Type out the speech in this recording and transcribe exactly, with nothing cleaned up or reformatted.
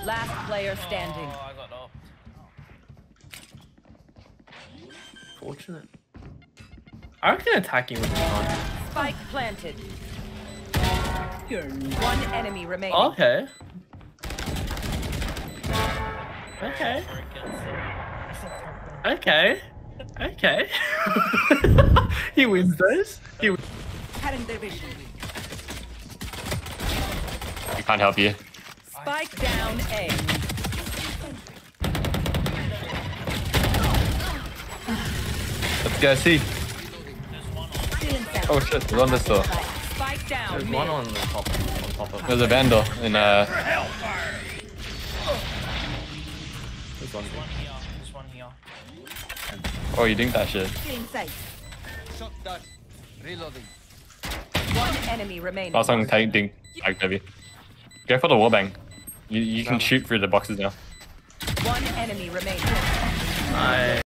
Last player standing. Oh, I got up. Fortunate. I reckon attacking would be fun. Spike planted. One enemy remaining. Okay. Okay. Okay. Okay. He wins those. He wins. I can't help you. Spike down A. Let's go see. Oh shit, there's one this door. Spike down. There's mid. one on the top. On top of. There's a vandal in uh. There's one. One here. There's one here. Oh, you think that shit? Shot done. Reloading. One enemy remaining. Last time tank ding. Like heavy. Go for the wallbang. You you can shoot through the boxes now. One enemy remaining. Nice.